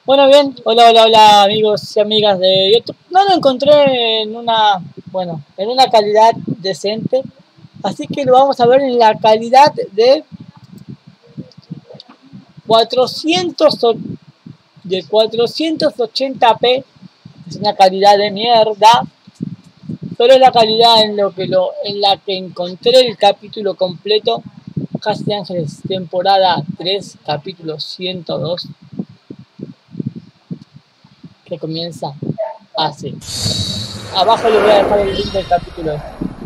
Bueno, bien, hola amigos y amigas de YouTube. No lo encontré en una, bueno, en una calidad decente, así que lo vamos a ver en la calidad de 480p. Es una calidad de mierda, pero es la calidad en la que encontré el capítulo completo. Casi Ángeles, temporada 3, capítulo 102, que comienza así. Abajo les voy a dejar el link del capítulo.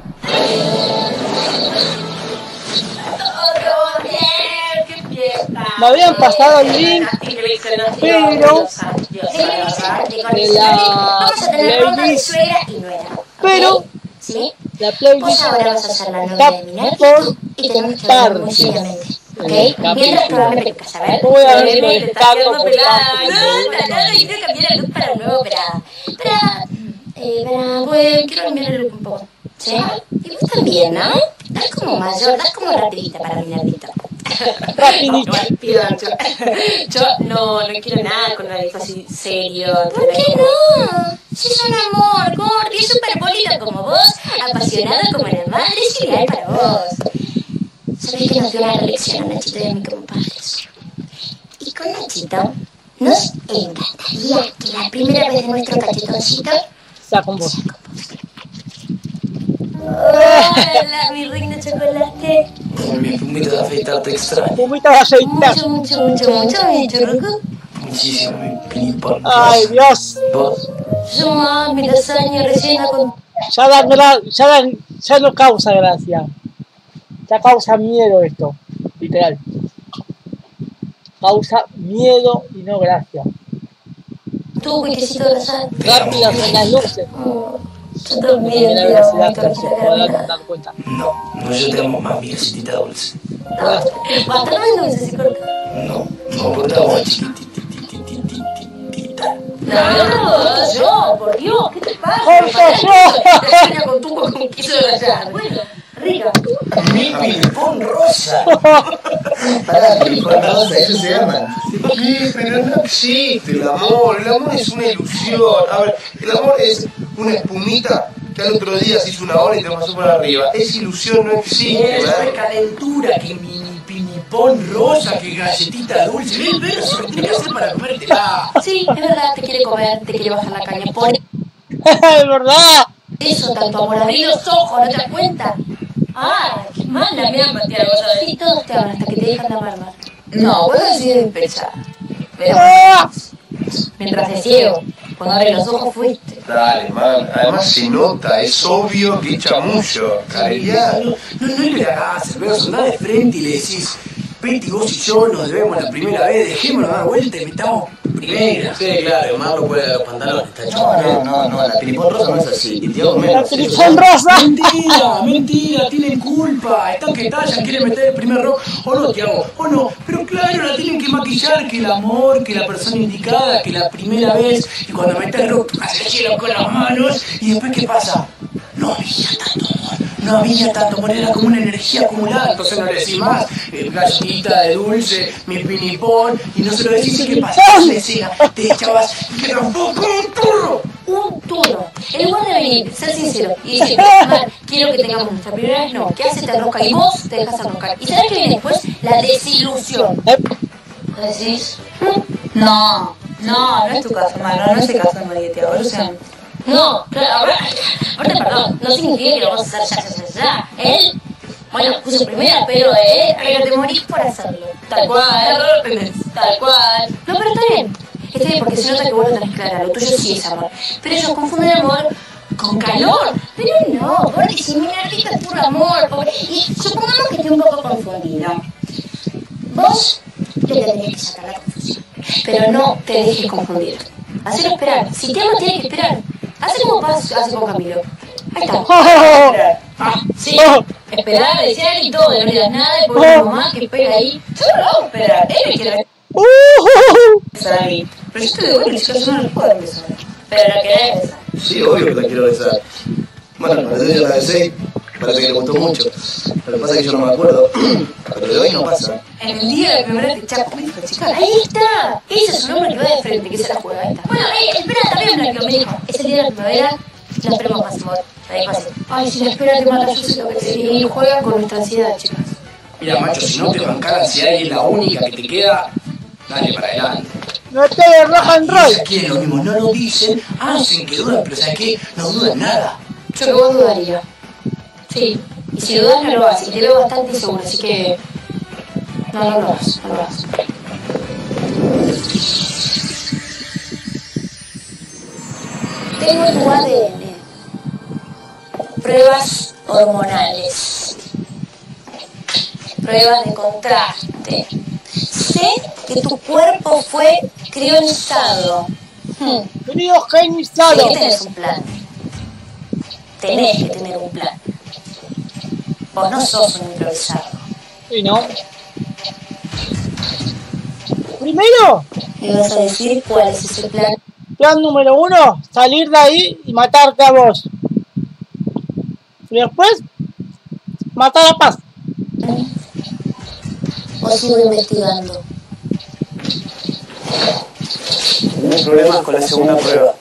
Me habían pasado el link, pero de la playlist, pero la playlist está por partes. Ok, mientras probablemente empezás a ver. Voy a ver si lo descargo. No, quiero cambiar la luz para un nuevo bueno, quiero cambiar la luz un poco. ¿Sí? Y vos también, ¿no? Das como mayor, das como rapidita para mi nerdito. Rapidito. Yo no quiero nada con algo así serio. ¿Por qué no? Si es un amor, Gordy, es súper bonito como vos, apasionado como la madre, es ideal para vos. ¿Sabés que nos dio una lección a Nachito y a mí como padres? Y con Nachito nos encantaría que la primera vez de nuestro cachetoncito Sea con vos. Hola, mi reina chocolate. Con mi pumita de afeitar te extraño. Pumita de afeitar. Mucho, mi churruco. Muchísimo, mi pinipón. Ay, Dios. ¿Vos? Yo mi lasaña rellena con... Ya no causa gracia. Ya causa miedo esto, literal. Causa miedo y no gracia. Tu whiskycito de lasaña. Rápidas en las luces. Yo también La te velocidad amo, que se puede dar cuenta. No, yo te amo más, mi galletita dulce. Basta no dulce, se corta. No, porque estamos chiquitita. No, yo, por Dios, ¿qué te pasa? ¡Corto yo! Venía con tu con queso de rallar. Bueno, rica. Mi pinipón rosa. Pará, pinipón rosa, eso se llama. ¿Qué? Pero no existe el amor es una ilusión. A ver, el amor es una espumita que al otro día se hizo una ola y te pasó por arriba. Esa ilusión no existe, ¿verdad? Es calentura, que mini pinipón rosa, que galletita dulce. Ven, eso lo tienes que hacer para comértela. Sí, es verdad, te quiere comer, te quiere bajar la caña. Por ¡Es verdad! eso tanto amor, abrí los ojos, ¿no te das cuenta? Ah, qué mala, me han pateado, ¿sabes? Sí, todos te hablan hasta que te dejan la barba. No, vos decís despechar. Pero Mientras de ciego, cuando abres los ojos fuiste. Dale, man. Además se nota, es obvio que es chamullo. Carería. no le hagas, pero andá de frente y le decís, Betty, vos y yo nos debemos la primera vez, dejémonos dar vuelta y metamos primera. Sí, claro, Marlo cuelga los pantalones, está hecho. No, la pinipón rosa no es así. Dios ¡La menos. pinipón rosa! Mentira, tienen culpa. Están que tallan, quieren meter el primer rock. O no, Tiago, o no. Pero claro, la tienen que maquillar, que el amor, que la persona indicada, que la primera vez. Y cuando metes el rock, hace el cielo con las manos. Y después, ¿qué pasa? No había tanto amor, era como una energía acumulada. Entonces no le decís más, galletita de dulce, mi pinipón. Y no se lo decís, ¿y qué pasa? Le decía, te echabas y quedabas como un turro. Un turno. En lugar de venir, ser sincero y decir, Mar, quiero que tengamos nuestra primera vez, no, que haces te enrosca y vos te dejas enroscar. ¿Y sabes qué viene después? La desilusión. ¿Vos decís? No es tu caso, Mar, no es el caso de María Tiago, Luciano. No, claro, aparte, perdón, no significa que lo vamos a hacer ya. Él, bueno, puso primera, pero te morís por hacerlo. Tal cual, tal cual. No, pero está bien porque se nota que vos lo tenés clara, lo tuyo sí es amor. Pero ellos confunden amor con calor. Pero no, porque si mi nerdito es puro amor, pobre. Y supongamos que esté un poco confundido. Vos le tendrías que sacar la confusión. Pero no te dejes confundir. Hacelo esperar. Si te ama, tienes que esperar. Hace como Paz hace con Camilo. Ahí está. Sí. Esperar, desear y todo. No le das nada. Y por una mamá que espera ahí. Yo no lo hago esperar. Él me quiere besar a mí. Pero yo te digo que yo no lo puedo besar. Pero la querés besar. Sí, obvio que la quiero besar. Bueno, parece que la besé. Parece que le gustó mucho. Lo que pasa es que yo no me acuerdo. Pero de hoy no pasa. En el día de la primera vez que Chapo me dijo, chica, ahí está. Ese es un hombre que va de frente, que se la juega, ahí está. Bueno, espera también blanqueó, me dijo, es el día de la primavera, la esperemos más, amor. Me dijo así. Ay, si la espera te mata, yo sé lo que te digo. Y juega con nuestra ansiedad, chicas. Mira, macho, si no te bancás la ansiedad y es la única que te queda, dale para adelante. No te de rock and roll. Aquí es lo mismo, no lo dicen, hacen que dudan, pero ¿sabes qué? No dudan nada. Yo que vos dudaría. Sí. Y si dudas, no lo hagas. Y te veo bastante seguro, así que... No lo hagas, no lo hagas. Tengo tu ADN. Pruebas hormonales. Pruebas de contraste. Sé que tu cuerpo fue crionizado. Criogenizado. Sí, que tenés un plan. Tenés que tener un plan. Vos no sos un improvisado. Y no. Primero, ¿Me vas a decir cuál es ese plan? plan número 1, salir de ahí y matarte a vos. Y después, matar a Paz. O sigo investigando. No hay problema con la segunda prueba.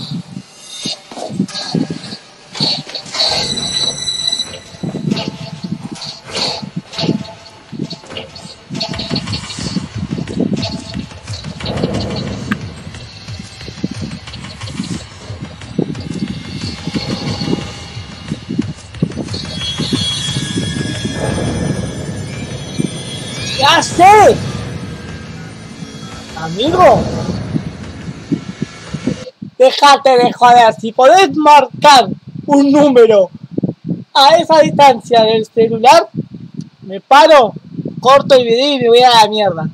¡Ya sé! Amigo, déjate de joder. Si podés marcar un número a esa distancia del celular, me paro, corto el video y me voy a la mierda.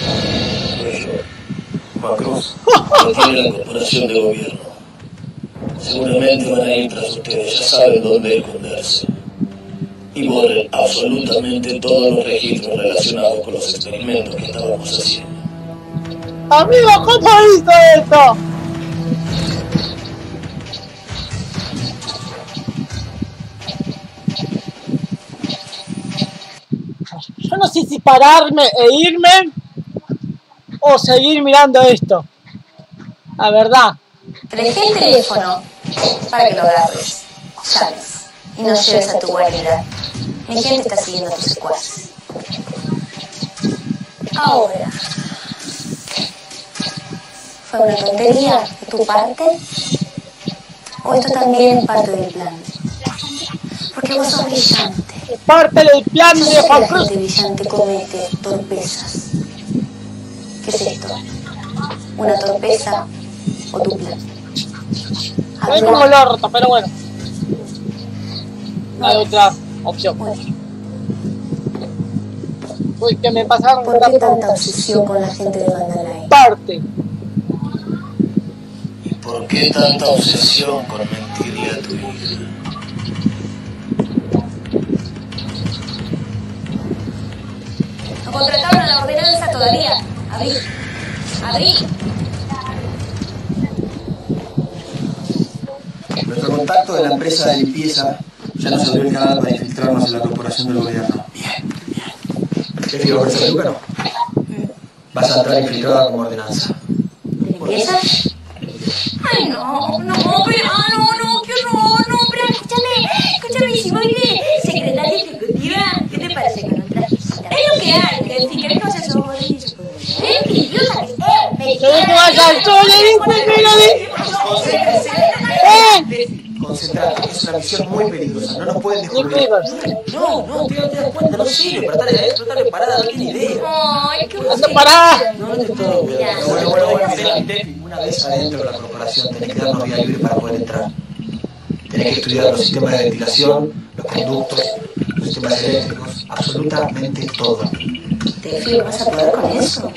Macruz no tiene la corporación de gobierno. Seguramente van a ir tras ustedes, ya saben dónde esconderse. Y borren absolutamente todos los registros relacionados con los experimentos que estábamos haciendo. Amigo, ¿cómo hizo esto? Yo no sé si pararme e irme o seguir mirando esto. La verdad. Te dejé el teléfono para que lo agarres, llames y nos lleves a tu guarida. Mi gente está siguiendo a tus secuaces. Ahora, ¿fue una tontería de tu parte? ¿O esto también es parte del plan? Porque vos sos brillante. Es parte del plan Yo de sé que Juan la Cruz. gente brillante comete torpezas. ¿Qué es esto? ¿Una torpeza o tu plan? Es como el orto, pero bueno. No hay otra opción. Uy, que me pasaron ¿Por qué tanta obsesión con la gente de Mandalay? parte. ¿Y por qué tanta obsesión con mentirle a tu hija? No contrataron a la ordenanza todavía. Abrí. Nuestro contacto de la empresa de limpieza ya nos abrió el canal para infiltrarnos en la corporación del gobierno. ¿Qué digo, por esa peluca no? Vas a entrar infiltrada como ordenanza. ¿Limpieza? Ay, no, pero, no, qué horror, no, pero escúchame, si voy de secretaria ejecutiva, ¿qué te parece con un trajecito? Es lo que hay, que si querés cosas son bonitas, envidiosa que es, ¡Se ve que vas al sol, Concentrate, es una misión muy peligrosa, no nos pueden Nick descubrir. Rivers. No, te das cuenta, no sirve, pero dale parada, no tiene idea. Ay, qué ¡Anda parada! No te todo. Bueno, una vez adentro de la corporación tenés que darnos vía libre para poder entrar. Tenés que estudiar los sistemas de ventilación, los conductos, los sistemas eléctricos, absolutamente todo. ¿Te fío, vas a poder con eso?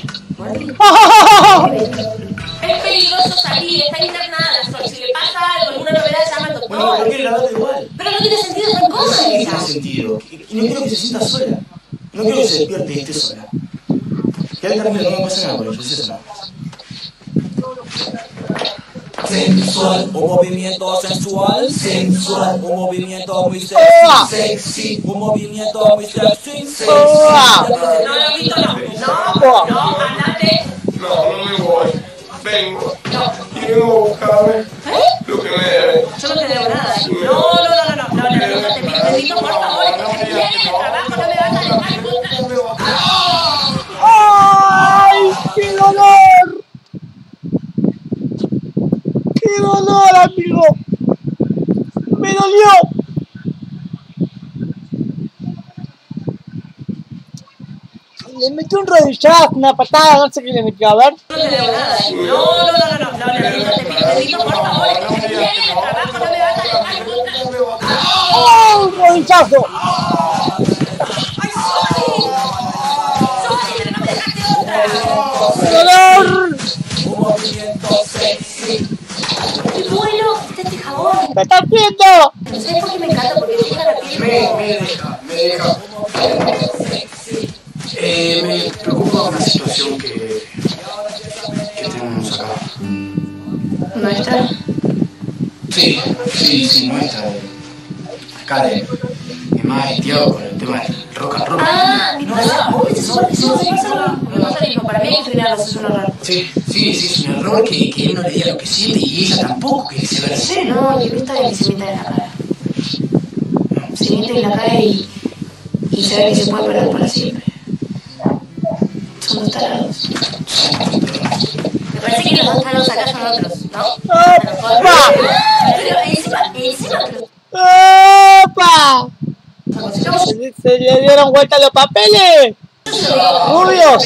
Es peligroso salir, está internada, Sol. Si le pasa algo, alguna novedad, llama al doctor. Bueno, pero quiere grabarlo igual. Pero no tiene sentido, son cosas Sí, tiene esas. sentido. Y no quiero que se sienta sola. No quiero que se despierte y esté sola. Que ahí también no me pasa nada con ellos, es eso nada más. Sensual, un movimiento sensual. Sensual, un movimiento muy sexy. Sexy, un movimiento muy sexy. Sexy. No, Loquito, no, andate. No me voy. Vengo. Y vengo a buscarme lo que me debe. Yo no te debo nada. No, te pido permiso, por favor. Viene de trabajo, no me vas a dejar nunca. ¡Ay! ¡Qué dolor! ¡Qué dolor, amigo! ¡Me dolió! Le metió un rodillazo, una patada, no sé qué le metió, a ver. No te debo nada. No, te pido permiso, por favor. Viene de trabajo, no me vas a dejar nunca. ¡Oh, un rodillazo! ¡Ay, Soli! Pero no me dejaste otra. ¡Qué dolor! Un movimiento sexy. ¡Qué bueno! Este jabón. ¿Qué está haciendo? No sé por qué me encanta, porque me deja la piel. Me deja. Me preocupa una situación que tenemos acá. ¿Nuestra? Sí, nuestra. Acá de mi madre y tío con el tema del rock and roll. Ah, mi pasa. Me pasa lo mismo. Para mí entrenarlos es un horror. Sí, es un error que él no le diga lo que siente y ella tampoco, que se lo hace. No, y está bien que se mienta en la cara. Se miente en la cara y sabe que se puede perder para siempre. Son dos tarados. Me parece que los dos tarados acá son otros, ¿no? ¡Opa! Pero encima que los... ¡Opa! ¿Se le dieron vuelta los papeles? ¡Rubios!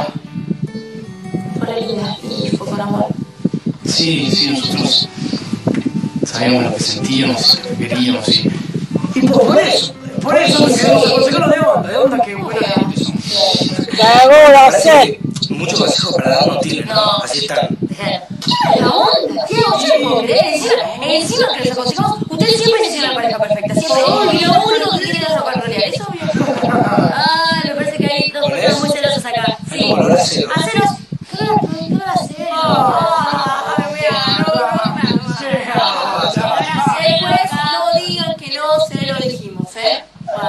Fue linda y fue con amor. Sí, nosotros sabíamos lo que sentíamos, lo que queríamos y Por eso nos sacó de onda que buena gente son. ¡Cagó la sed! mucho consejo para dar no tiene, ¿no? Así están. La onda, tío, yo no puedo creer. Encima que los aconsejamos, ustedes siempre se hicieron la pareja perfecta. Siempre. Y lo único que tienen es ropa rolear, es obvio. Ah, me parece que hay dos personas muy celosas acá. Sí. Haceros. ¿Qué va a hacer? Después no digan que no se lo dijimos, ¿eh?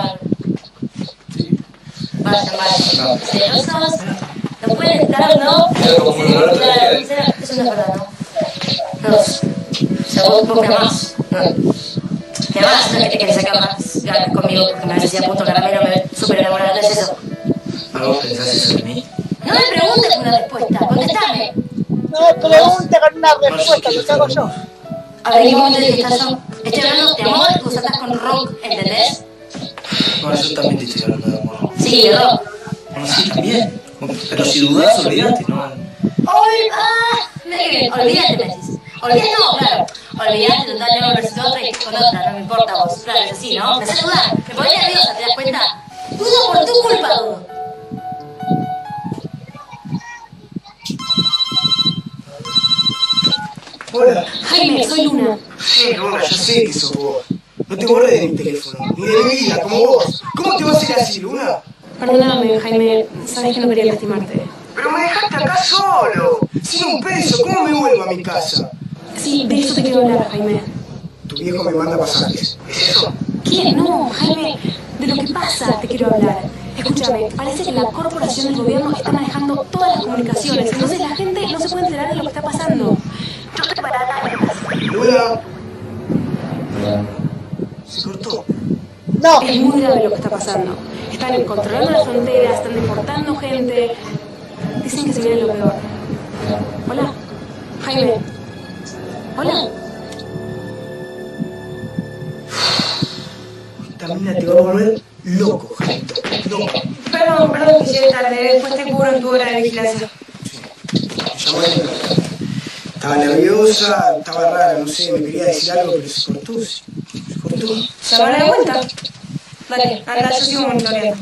Vaya. Celosos. No pueden estar, ¿no? Claro, eso no es verdad, ¿no? No, según vos me amás. Me amás, no es que te quieres sacar más ganas conmigo porque me decía puto caramelo, me ves súper enamorada, no es eso. ¿A vos pensás eso de mí? No me preguntes con una respuesta, contestame. No me pregunte con una respuesta, lo que hago yo. A ver, ¿en qué momento dije estás yo? Estoy hablando de amor y vos estás con rock, ¿entendés? Bueno, yo también te estoy hablando de amor. Sí, de rock. Bueno, sí, también. Pero si dudás, olvidate, ¿no? Mira que bien, olvídate, me decís. Olvídate, no, claro. Olvídate, total, yo me presento otra y con otra, no me importa vos. Claro, es así, ¿no? Me haces dudar, me ponés nerviosa, ¿te das cuenta? Dudo por tu culpa, dudo. Hola. Jaime, soy Luna. Sí, Luna, yo sé que sos vos. No te borré de mi teléfono, ni de mi vida, como vos. ¿Cómo te vas a ir así, Luna? Perdóname, Jaime, sabes que no quería lastimarte. Pero me dejaste acá solo, sin un peso. ¿Cómo me vuelvo a mi casa? Sí, de eso te quiero hablar, Jaime. Tu viejo me manda pasajes. ¿Es eso? ¿Quién? No, Jaime, de lo que pasa te quiero hablar. Escúchame, parece que la corporación del gobierno está manejando todas las comunicaciones, entonces la gente no se puede enterar de lo que está pasando. Yo estoy parada en la casa. Luna. Se cortó. No, Es muy grave lo que está pasando. Están controlando las fronteras, están deportando gente. Dicen que se viene lo peor. Hola, Jaime. Hola. Esta mina te va a volver loco, Jaito. Loco. Perdón que llegue tarde. Después te cubro en tu hora de vigilancia. Llamó a ella. Estaba nerviosa, estaba rara, no sé, me quería decir algo, pero se cortó. Se cortó. ¿Llamaré de vuelta? Dale, anda, yo sigo monitoreando.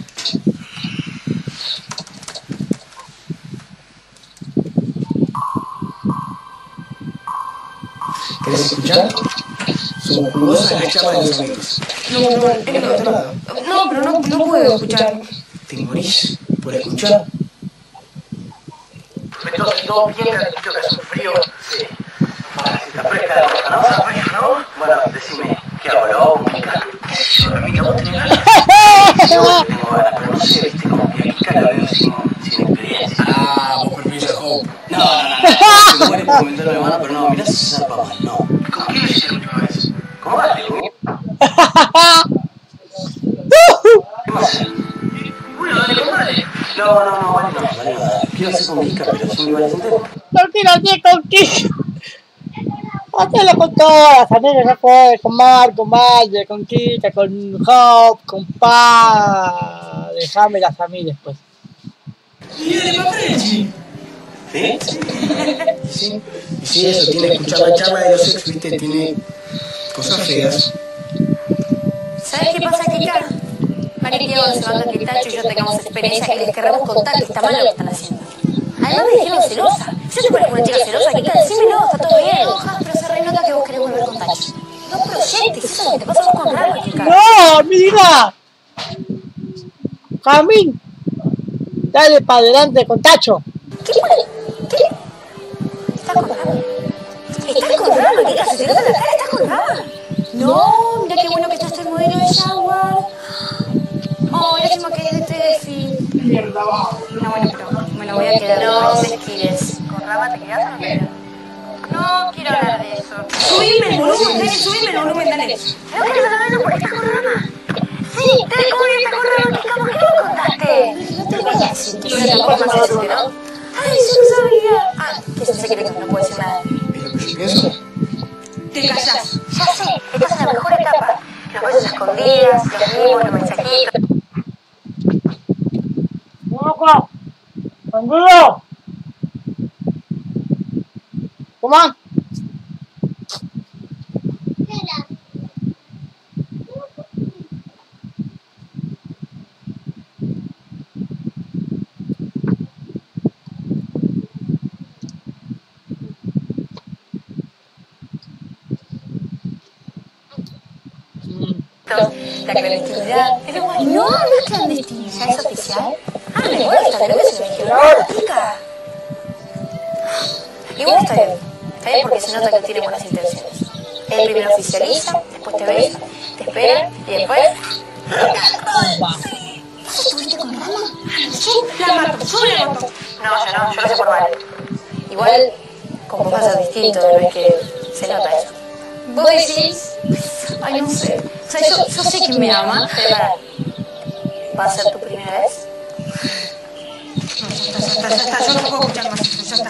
¿Querés escuchar? Son jugosas las chamas de los amigos. No, pero no puedo escuchar. ¿Te morís por escuchar? Me todo bien calentito, que hace un frío. Sí. fresca la cosa, ¿no? ¿Se fresca, no? Bueno, decime, ¿qué hago? ¿Lo hago con Kika? ¿Qué sé yo, Ramita? ¿Vos tenés ganas? Yo tengo ganas, pero no sé, viste, como que a Kika la veo sin experiencia. Ah, vos preferís a Hope. No. Se muere por comentar a mi hermano, pero no, mirá si se zarpa mal, no. ¿Con quién lo hiciste la última vez? ¿Cómo vale? ¿Qué más hacer? Bueno, dale con Vale. No, vale, nada. Quiero hacer con Kika, pero sin igual intento. No quiero hacer con Kika. Hazlo con todas las amigas, ya fue, con Marco, con Valle, con Kika, con Hop, con Pa. Déjamelas a mí después. Y dale pa' Frenchy. ¿Sí? Sí. Y sí, eso, tiene que escuchar la charla de los ex, viste, tiene cosas feas. ¿Sabes qué pasa, Kika? Mari y Diego se van que Tacho y yo tengamos experiencia y les querramos contar que está mal lo que están haciendo. Además me dijeron celosa. Si yo te parezco una chica celosa, Kika, decímelo, está todo bien. Oja, pero se renota que vos querés volver con Tacho. No proyectes, eso es lo que te pasa a vos con Rama, Kika. ¡No, amiga! ¡Jamín! Dale para adelante con Tacho. ¿Qué? ¿Estás con Rama? ¿Estás con Rama, Kika? ¿Se te nota la cara? ¿Estás con Rama? No, mira qué bueno que está este modelo de Jaguar. Oh, lástima que es de Tefi. Mierda, va. No, bueno, pero me lo voy a quedar. No, no quieres. ¿Con Rama te quedas o no te quedas? No quiero hablar de eso. Subime el volumen, dale, subime el volumen, dale. No quiero hablar porque estás con Rama. Sí, dale, ¿cómo que estás con Rama? ¿Por qué me contaste? No te voy a decir que soy la forma de decirte, ¿no? Ay, yo no sabía. Ah, que es un secreto, no puedo decir nada. ¿Y lo que yo pienso? Te callás. Ya sé, estás en la mejor etapa. Los besos escondidas, los mimos, los mensajitos. ¡Loco! ¡Tranquilo! Come on. La clandestinidad. Pero no es clandestinidad, es oficial. Ah, me gusta, creo que se me dijeron. Chica. Igual está bien. Está bien porque se nota que tiene buenas intenciones. Él primero oficializa, después te besa, te espera y después. ¿Vos estuviste con Rama? Sí, la mato, yo la mato. No, yo lo sé por Vale. Igual, con vos pasa distinto, no es que se nota eso. ¿Vos decís? Ay, no sé. O sea, yo sé que me ama. ¿Va a ser tu primera vez? No, ya está, yo no puedo escuchar más, ya está.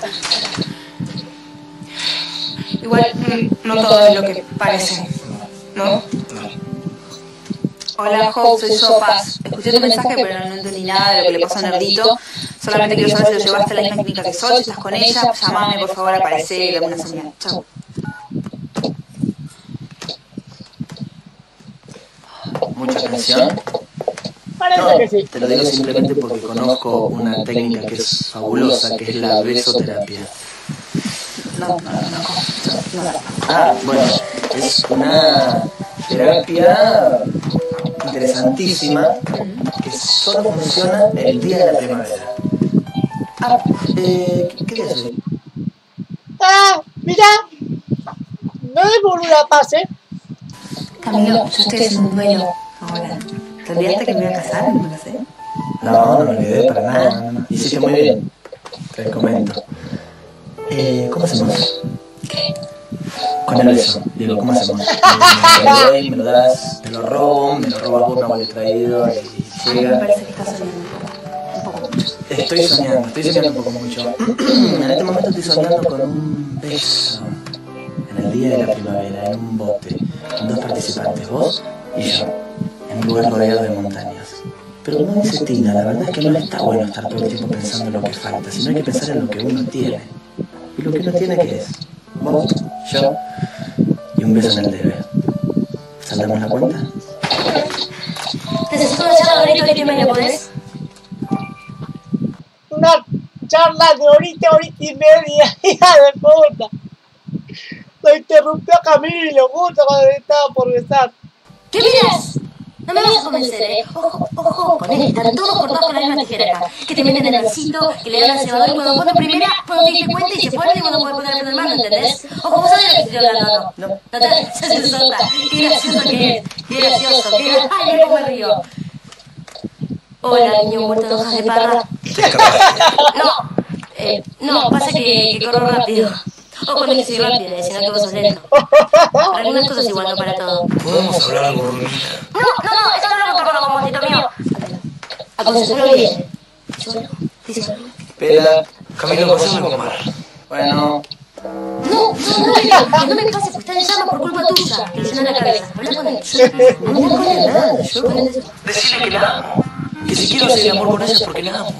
Igual, no todo es lo que parece, ¿no? Hola, Hope, soy Sopas. Escuché tu mensaje, pero no entendí nada de lo que le pasó a Nerdito. Solamente quiero saber si lo llevaste a la misma clínica que Sol, si estás con ella. Llámame, por favor, aparece y dame una señal. Chau. ¿Mucha atención? Parece que sí. Te lo digo simplemente porque conozco una técnica que es fabulosa, que es la besoterapia. No. Ah, bueno, es una terapia interesantísima que solo funciona el día de la primavera. Ah, ¿qué día es hoy? Ah, mira. No es por una pase. Camilo, yo estoy haciendo un duelo ahora. ¿Te olvidaste que me iba a casar? No lo sé. No me olvidé para nada. Hiciste muy bien. Te comento. ¿Cómo hacemos? ¿Qué? Con el beso. Digo, ¿cómo hacemos? Me lo doy, me lo das, me lo robo, me lo robas vos, me hago el traído y Me llega. parece que estás soñando un poco mucho. Estoy soñando un poco mucho. En este momento estoy soñando con un beso. En el día de la primavera, en un bote, con dos participantes, vos y yo, en un lugar rodeado de montañas. Pero no dice Tina, la verdad es que no está bueno estar todo el tiempo pensando en lo que falta, sino hay que pensar en lo que uno tiene. ¿Y lo que uno tiene qué es? Vos, yo y un beso en el debe. ¿Saldamos la cuenta? Necesito una charla ahorita y media, ¿podés? Una charla de horita y media, hija de puta. Lo interrumpió Camilo justo cuando estaba por besar. ¿Qué miras? No No me vas a convencer, Ojo con él. Están todos cortados con la misma tijera acá. Que te meten en el cito, que le dan al cebador y cuando ponen primera, cuando te diste cuenta y se ponen y cuando puedes poner el mano, ¿entendés? Ojo, vos sabés lo que estoy hablando. No te solta. Qué gracioso que es. Qué gracioso. Ay, cómo me río. Hola, niño muerto de hojas de parra. No, pasa que corro rápido. Ojo, no soy rápido, sino que vos sos lento. Para algunas cosas igual, no para todo. ¿Podemos hablar algo, Romina? No, esto no lo toco como motito mío. Aconsejalo bien. Díselo. Espera. Camilo, pasame con Mar. Bueno. No, que no me pase, porque está en llama por culpa tuya. Que le llena la cabeza. Habla con él. No me con él nada. Yo con él. Decirle que la amo. Que si quiero hacer el amor con ella es porque la amo.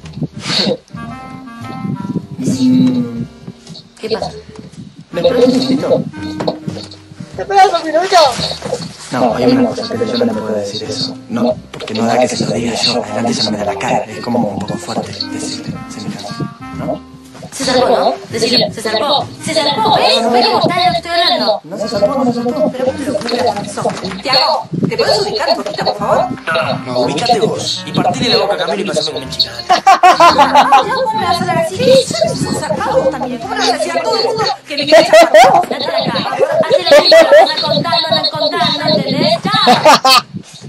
¿Qué pasa? ¿Me esperas un minutito? ¿Te esperas un minuto? No, hay una cosa, pero yo no le puedo decir eso. No, porque no da que se lo diga yo. Adelante ella no me da la cara. Es como un poco fuerte decirle semejante. ¿No? Se salvó, ¿no? Decilo, se salvó. Se salvó, ¿ves? ¿Ves cómo está de lo que estoy hablando? No se salvó, no se salvó. Tiago, ¿te puedes ubicar un poquito, por favor? No, ubícate vos. Y partile la boca a Camilo y pasame con China. ¿Cómo me vas a hablar así? ¿Qué sos sacado también? ¿Cómo le vas a decir a todo el mundo que le quieres chapar? Date de acá. Hacé lo mismo, andan contando, ¿entendés? ¡Chao!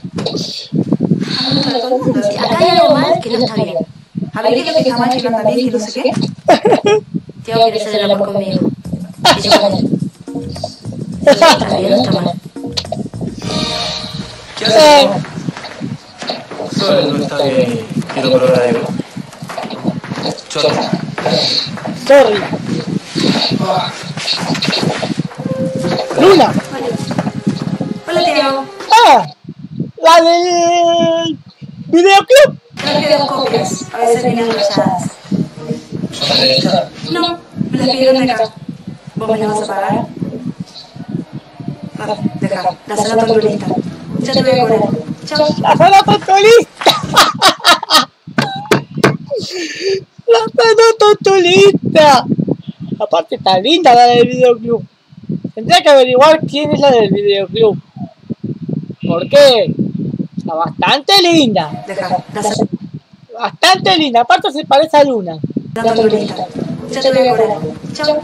Acá hay algo mal que no está bien. A ver, ¿qué es lo que está mal, que no anda bien, que no sé qué? Tiago quiere hacer el amor conmigo. Y yo con él. ¿Está bien o está mal? ¿Qué haces? Solo no está bien. Quiero probar algo. Chota. Sorry. Luna. Hola, Tiago. Ah, la del videoclub. Traje 2 copias. A veces vienen rayadas. ¿Sos derecha? No, me las pidieron de acá. ¿Vos me las vas a pagar? Deja, la sala tonturista. Ya te voy a cobrar. Chao. La sala totolista. La sala totolista. Aparte está linda la del videoclub. Tendría que averiguar quién es la del videoclub. ¿Por qué? Está bastante linda. Deja, la sala Bastante linda. Aparte se parece a Luna. tonturista. Ya te voy a cobrar. Chao.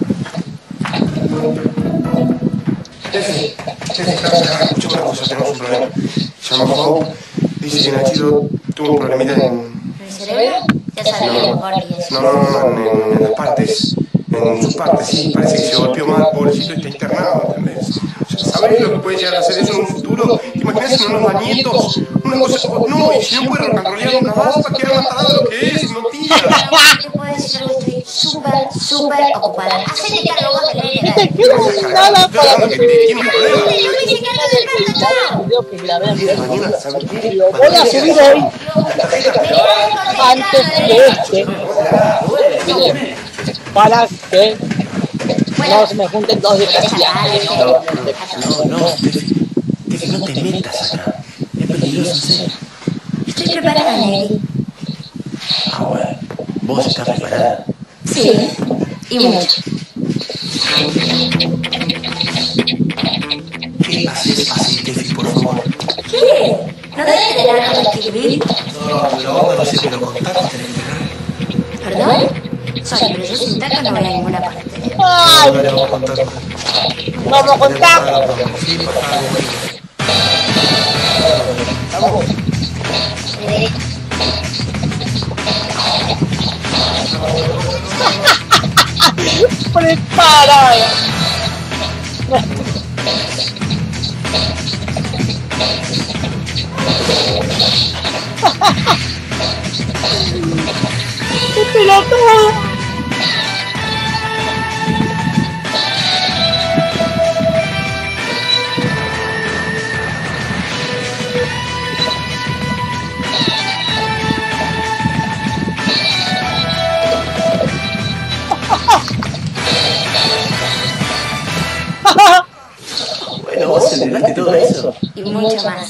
Chefi, escucha una cosa, tenemos un problema. Llama a Pau, dice que Nachito tuvo un problemita en... ¿En el cerebro? Ya sabía, Jorge. en las partes, en sus partes, sí, parece que se golpeó mal, pobrecito, está internado, ¿entendés? O sea, ¿sabés lo que puede llegar a hacer eso en un futuro? ¿Te imaginas si no nos da nietos? Una cosa, no, y si no puede rocanrolear nunca más, va a quedar más tarado de lo que es, no tía. Te puedo decir que estoy súper ocupada. Hacete cargo vos de la No te quiero nada para que tiene un problema. video que grabé Y de mañana, ¿sabes qué? lo voy a subir hoy antes que este para que no se me junten dos desgraciados. No, Tefi, no te metas acá. Es peligroso, en serio. Estoy preparada, Nelly. Ah, bueno. ¿Vos estás preparada? Sí, y mucho. ¿Qué haces así, Tefi, por favor? ¿Qué? ¿No debes tener algo que escribir? No, la onda no sé, pero contacto tenés que pegar. ¿Perdón? Sorry, pero yo sin taco no voy a ninguna parte. Ay, No le vamos a contar. vamos a contar. Sí, por favor. Preparada. ¡Qué pelotudo! Bueno, vos entrenaste todo eso. Y mucho más.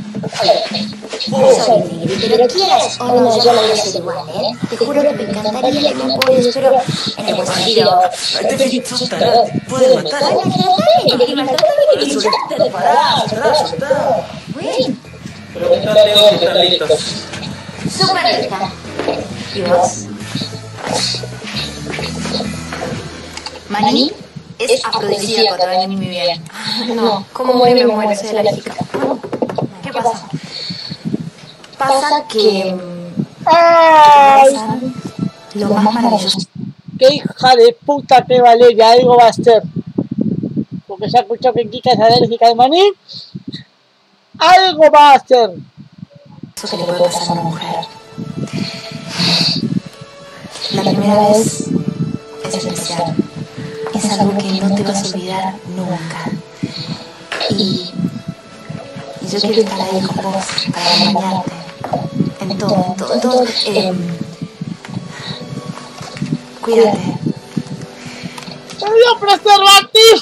Sorry, Negri, pero quieras o no, yo lo voy a hacer igual, ¿eh? Te juro que me encantaría que me apoyes, pero en el buen sentido. Ay, Tefi, sos tarada, te pueden matar. Ay, maltratame, Negri, maltratame, Negri. Pará, soltá. Güey, Ya tengo que estar listo. Súper lista. ¿Y vos? Maní es afrodisíaco, te va a venir muy bien. No, ¿cómo me muero? Soy alérgica. ¿Qué pasa? Pasa que... ¡Ay! Lo más maravilloso. ¡Qué hija de puta que Valeria! Algo va a hacer. Porque ya escuchó que Kika es alérgica al maní. Algo va a hacer. Eso que le puede pasar a una mujer. La primera vez es especial. Es algo que no te vas a olvidar nunca. Y yo quiero estar ahí con vos para acompañarte. En todo. Cuídate. ¡Me dio preservativo!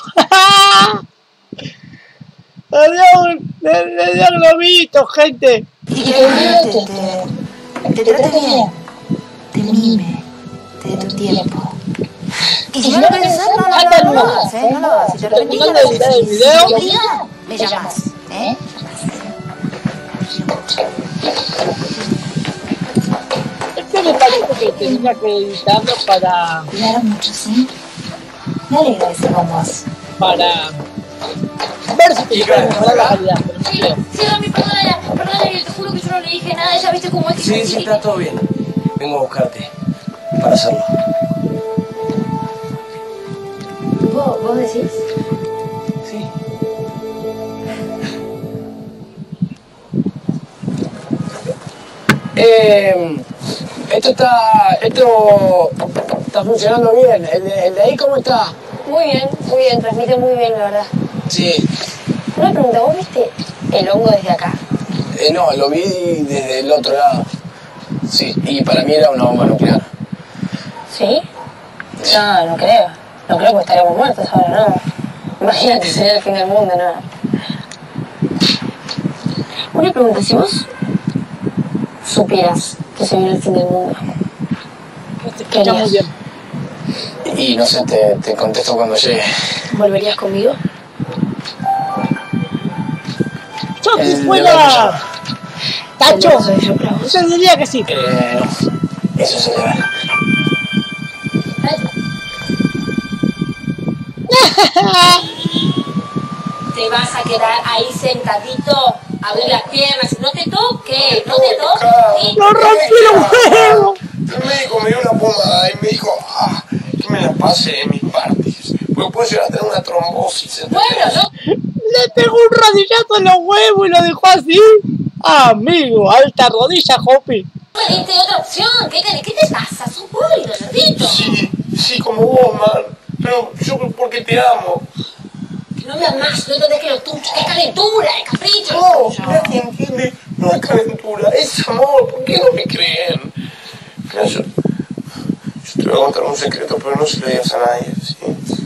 ¡Le dio globito, gente! Y que te trate bien. Te mime. Te dé tu tiempo. Y si no lo quieres hacer, no lo hagas, no lo hagas. Si te arrepentís, no lo editar el video. me llamas, Este me parece que tenía que editarlo para... Cuidar mucho, ¿sí? Me alegra de ser con vos. Para... ver si te puede mejorar la calidad. Sí, mami, perdónala, te juro que yo no le dije nada, ya viste cómo es. Sí, está todo bien. Vengo a buscarte para hacerlo. ¿Vos decís? Sí. Esto está funcionando bien. ¿El de ahí cómo está? Muy bien, transmite muy bien, la verdad. Sí. Una pregunta, ¿vos viste el hongo desde acá? No, lo vi desde el otro lado. Sí, y para mí era una bomba nuclear. ¿Sí? No, no creo. No creo que estaríamos muertos ahora, no. Imagínate, sería el fin del mundo, no. Una pregunta, si vos supieras que se viene el fin del mundo, ¿qué Está muy harías? bien. Y no sé, te contesto cuando llegue. ¿Volverías conmigo? Yo si El fuera... Tacho, El soy yo para vos. yo diría que sí. No. Eso se le va. Te vas a quedar ahí sentadito, abrir las piernas, no te toques, no te toques. ¡No rompí los huevos! El médico me dio una pomada y me dijo que me la pase en mis partes. Porque puedo llegar a tener una trombosis. ¿Entendés? Bueno, ¿no? Le pegó un rodillazo en los huevos y lo dejó así. Amigo, alta rodilla, Hopi. No me diste otra opción, ¿qué te pasa? Sos bólido, cerdito. Sí, como vos, man. Pero yo porque te amo. Que no me amas, no entendés que lo tuyo, que es calentura, es capricho. No, mira que entiende. No es calentura, es amor. ¿Por qué no me creen? Mira, yo te voy a contar un secreto, pero no se lo digas a nadie, ¿sí?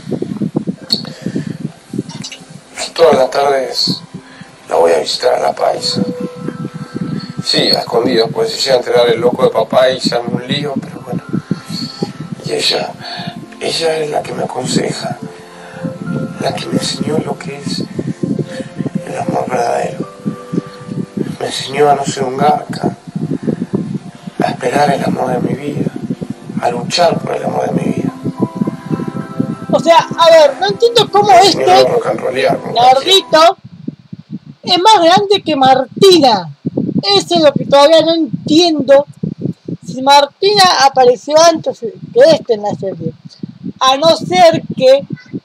Yo todas las tardes la voy a visitar a la paisa. Sí, a escondidas, pues se llega a enterar el loco de papá y se arma un lío, pero bueno. Y ella es la que me aconseja, la que me enseñó lo que es el amor verdadero. Me enseñó a no ser un garca, a esperar el amor de mi vida, a luchar por el amor de mi vida. O sea, a ver, no entiendo cómo Me enseñó a este rock and rollear con cualquiera. nerdito es más grande que Martina. Eso es lo que todavía no entiendo. Si Martina apareció antes que este en la serie. A no ser que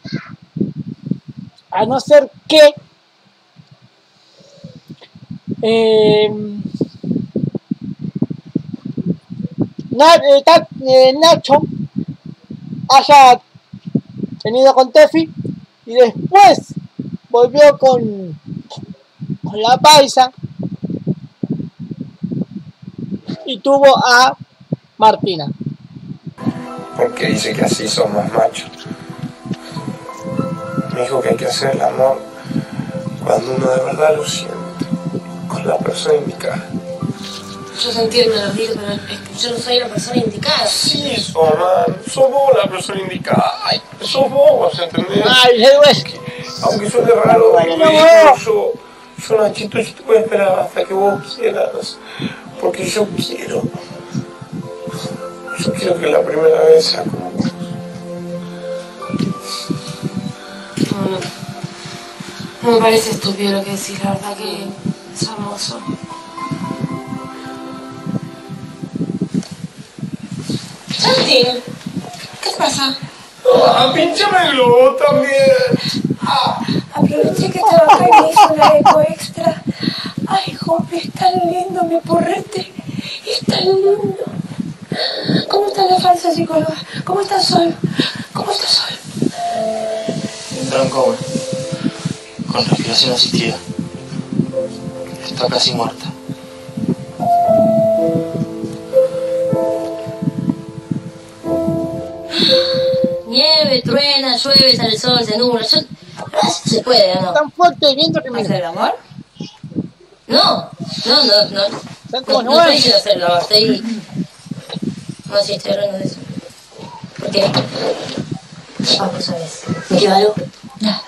Nacho haya venido con Tefi y después volvió con la paisa y tuvo a Martina. Porque dice que así son más machos. Me dijo que hay que hacer el amor cuando uno de verdad lo siente, con la persona indicada. Yo te entiendo, Lordito, pero yo no soy la persona indicada. Sí, man, sos vos la persona indicada. Ay, sos vos, ¿entendés? Ay, Aunque suene raro, Ay, no. Yo, Nachito, yo te voy a esperar hasta que vos quieras. Porque yo quiero. Yo quiero que la primera vez sea como vos. No me parece estúpido lo que decís, la verdad que es hermoso. Justin, ¿qué te pasa? ¡Ah, pinchame el globo también! Aproveché que estaba acá y me hizo una eco extra. Ay, Jopi, es tan lindo mi porrete. Es tan lindo. ¿Cómo está la falsa psicóloga? ¿Cómo está Sol? ¿Cómo está Sol? Entró en coma, con respiración asistida. Está casi muerta. Nieve, truena, llueve, sale el sol, se nubla. No se puede, ¿no? Tan fuerte el viento que me... ¿Hacer el amor? No. como No estoy diciendo hacer el amor, estoy... No, sí, estoy hablando de eso. ¿Por qué? Vos sabés. ¿Me queda algo? Nada.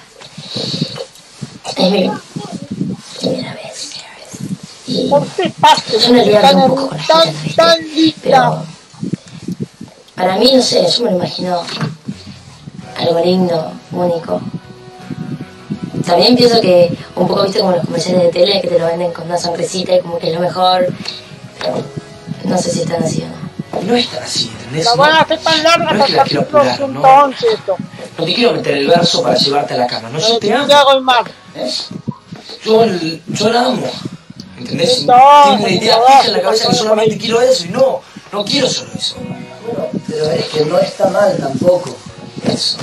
Es mi primera vez. Y ¿Por qué pasa? yo me lidiaba un poco con las chicas, tan ¿viste? linda. Pero para mí, no sé, yo me lo imagino algo lindo, único. También pienso que un poco, viste, como los comerciales de tele que te lo venden con una sonrisita y como que es lo mejor. Pero no sé si están así o no. No es tan así, ¿entendés? La van a hacer tan larga no es que la hasta quiero el apurar, capítulo no. 111 esto. No te quiero meter el verso para llevarte a la cama, no, yo te amo. Santiago y Mar. Yo la amo, ¿entendés? No, Tienes la idea fija en la cabeza que solamente quiero eso y no quiero solo eso. Pero es que no está mal tampoco eso.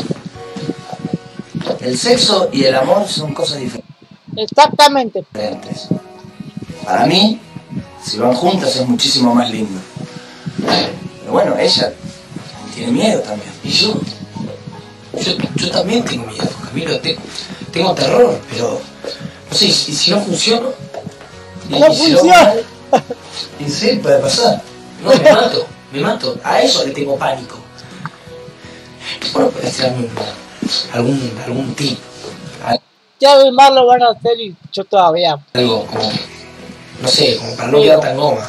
El sexo y el amor son cosas Exactamente. diferentes. Para mí, si van juntas es muchísimo más lindo. Pero bueno, ella tiene miedo también. Y yo también tengo miedo, Camilo, tengo terror, pero no sé, y si no funciona, No si lo hago funciona. mal, y sí, puede pasar. no, me mato, a eso le tengo pánico. Bueno, puedes tirarme algún tip, Santiago y Mar lo van a hacer y yo todavía. algo como, no sé, como para no quedar tan goma.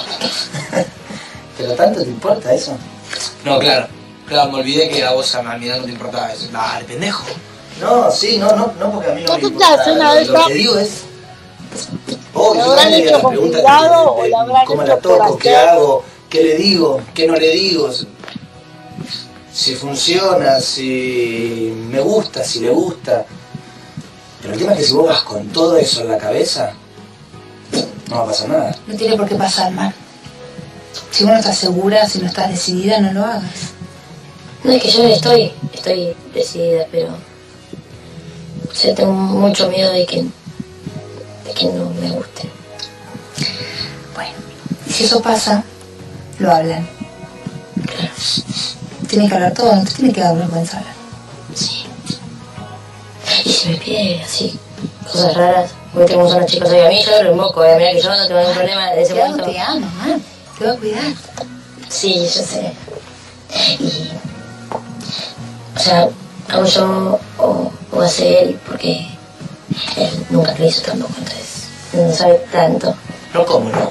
¿Pero tanto te importa eso? No, claro, me olvidé que a vos a mí no te importaba eso. Dale, pendejo. No, sí, no porque a mí no me ¿Qué importa. escena Lo esa? que digo es... Oh, ¿La yo habrán también hecho la con pregunta cuidado o la habrán cómo hecho la toco, por qué hacer? hago, qué le digo, qué no le digo, si funciona, si me gusta, si le gusta. Pero el tema es que si vos vas con todo eso en la cabeza, no va a pasar nada. No tiene por qué pasar, Mar. Si vos no estás segura, si no estás decidida, no lo hagas. No, es que yo estoy decidida, pero... O sea, tengo mucho miedo de que no me guste. Bueno, si eso pasa, lo hablan. Claro. Tienen que hablar todo, no te tiene que dar vergüenza hablar. Sí. Y si me pide así, cosas raras, me tengo una chica, soy a mí, yo lo invoco, mira que yo no tengo ningún problema en ese Santiago momento. te ama, Mar. Te va a cuidar. Sí, yo sé. Y... O sea, hago yo o hace él, porque él nunca lo hizo tampoco, entonces no sabe tanto. No, ¿cómo no?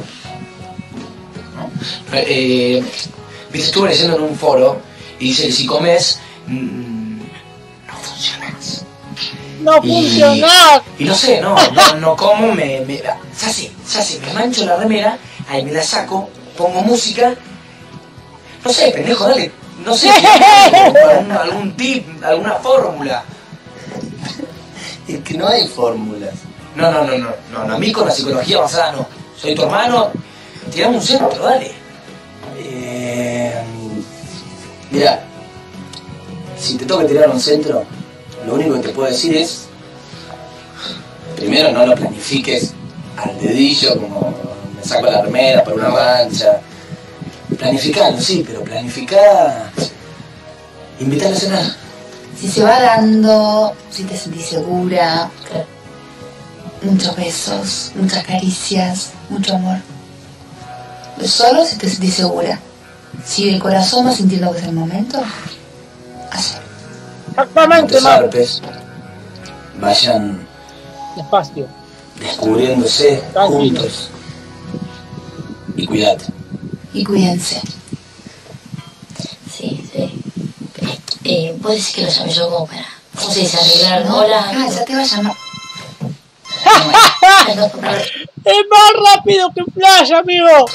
Viste, estuve leyendo en un foro y dice que si comes no funcionas. No funciona. Y no sé, no como, ya sé, me mancho la remera, ahí me la saco, pongo música, no sé, pendejo, dale, no sé, algún tip, alguna fórmula. Es que no hay fórmulas. No, a mí con la psicología basada no. Soy tu hermano, tirame un centro, dale. Mira, si te toca tirar un centro, lo único que te puedo decir es, primero no lo planifiques al dedillo, como me saco la remera para una mancha. Planificalo, sí, pero planificá, invitalo a cenar. Si se va dando, si te sentís segura, Claro. muchos besos, muchas caricias, mucho amor. Solo si te sentís segura. Si el corazón va sintiendo que es el momento, hazlo. No Exactamente, te Mar. zarpes, vayan Despacio. descubriéndose juntos. Y cuídate. Y cuídense. Sí. Vos decís que lo llame yo como para... ¿Cómo se dice? Arreglar. Hola. Ah, ya te va a llamar. Es más rápido que Flash, amigo.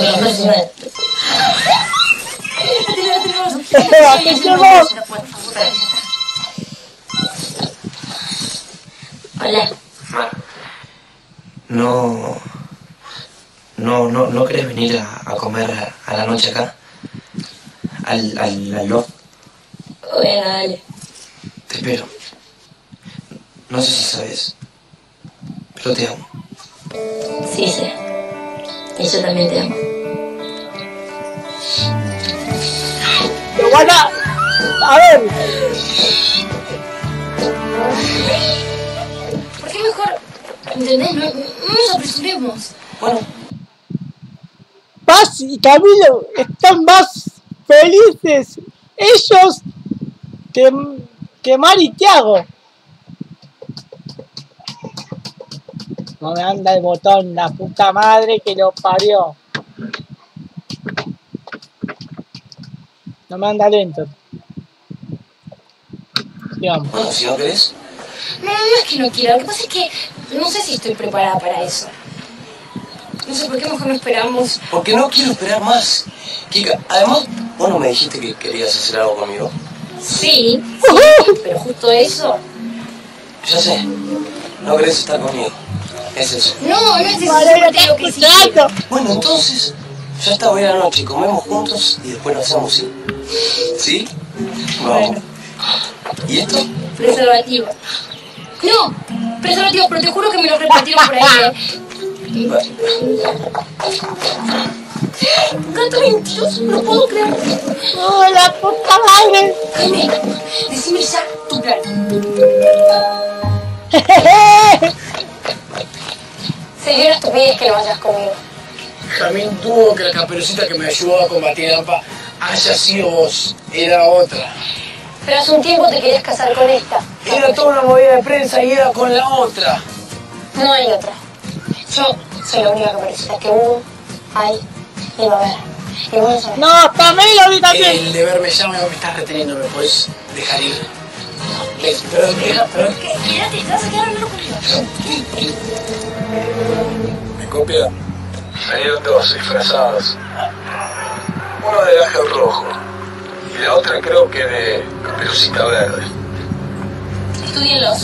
Hola. ¿No querés venir a comer a la noche acá? Al loft. Bueno, dale. Te espero. No sé si sabes, pero te amo. Sí, sé. Y yo también te amo. Pero van a ver. ¿Por qué mejor? ¿Entendés? No nos apresuremos. Bueno. Paz y Camilo están más felices ellos que Mari y Tiago. No me anda el botón, la puta madre que lo parió. No me anda lento. Digamos. Bueno, si no querés. No es que no quiera. Lo que pasa es que no sé si estoy preparada para eso. No sé por qué mejor no esperamos. Porque no quiero esperar más. Kika, además, vos no me dijiste que querías hacer algo conmigo. Sí, pero justo eso. Ya sé. No querés estar conmigo. Es eso. No es eso. Siempre te digo que sí. Bueno, entonces, ya está, hoy a la noche, comemos juntos y después lo hacemos, ¿sí? ¿Sí? Vamos. Bueno. ¿Y esto? Preservativo. No, preservativo, pero te juro que me lo repartieron por ahí, Gato mentiroso, no puedo creer. ¡Oh, la puta madre! Jaime, decime ya tu plan. Sería una estupidez que no vayas conmigo. También dudo que la caperucita que me ayudó a combatir a Ampa haya sido vos. Era otra. Pero hace un tiempo te querías casar con esta. Era toda una movida de prensa y era con la otra. No hay otra. Yo soy la única caperucita que hubo, hay y va a haber. Y vos lo sabés. No, Camilo ahorita también. El deber me llama y vos me estás reteniendo. ¿Me podés dejar ir? Perdón. Quédate, te vas a quedar hablando conmigo. ¿Me copia? Salieron dos disfrazados. Uno de ángel rojo y la otra creo que de caperucita verde. Estúdienlos.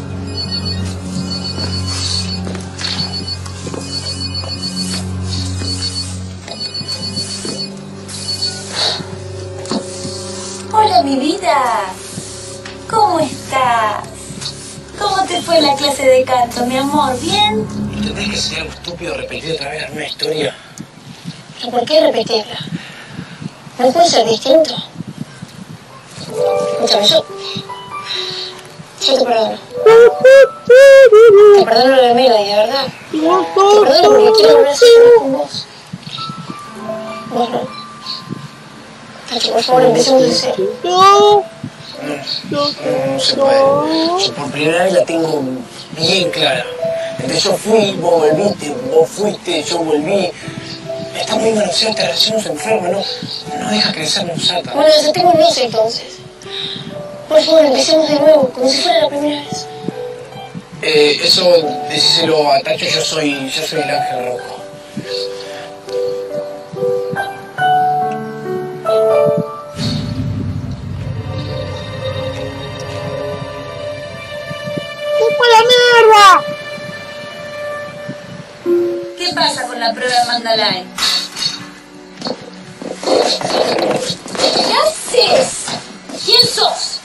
Hola, mi vida. ¿Cómo estás? ¿Cómo te fue la clase de canto, mi amor? ¿Bien? ¿Entendés que sería algo estúpido repetir otra vez la misma historia? ¿Pero por qué repetirla? ¿No puede ser distinto? Escúchame, yo te perdono. Te perdono lo de Melody, de verdad. Te perdono porque quiero volver a ser feliz con vos. Vos no. Tacho, por favor, empecemos de cero. No se puede. Yo por primera vez la tengo bien clara. Entonces yo fui, vos volviste, vos fuiste, yo volví. Esta muy manoseada esta relación nos enferma, no deja crecer, nos ata. Bueno, desatémonos entonces. Por favor, empecemos de nuevo, como si fuera la primera vez. Eso decíselo a Tacho, yo soy el ángel rojo. ¡Chupa la mierda! ¿Qué pasa con la prueba de Mandalay? ¿Qué haces? ¿Quién sos?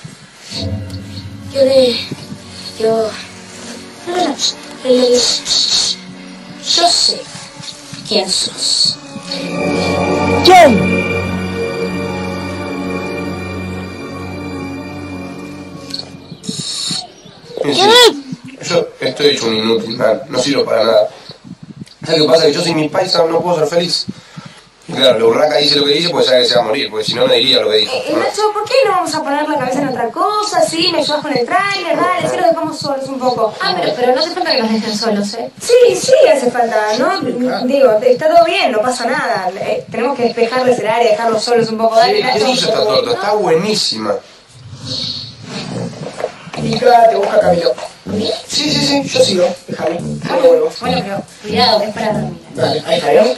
Yo sé quién sos. ¿Quién? Yo estoy hecho un inútil, man. No sirvo para nada. ¿Sabes qué pasa? Que yo sin mis paisas no puedo ser feliz. Y claro, la urraca dice lo que dice porque sabe que se va a morir, porque si no, no diría lo que dijo. Nacho, ¿por qué no vamos a poner la cabeza en otra cosa? así, me ayudas con el tráiler, dale, así los dejamos solos un poco. Ah, pero no hace falta que nos dejen solos, ¿eh? Sí, sí hace falta, ¿no? Digo, está todo bien, no pasa nada. Tenemos que despejarles el área, dejarlos solos un poco. Dale, ¿Qué Nacho. dice esta torta? Está buenísima. Mica, te busca Camilo. Sí, yo sigo. Déjame. Ahora vuelvo. Bueno, pero cuidado, que es para dormir. Dale, ahí está, ¿bien?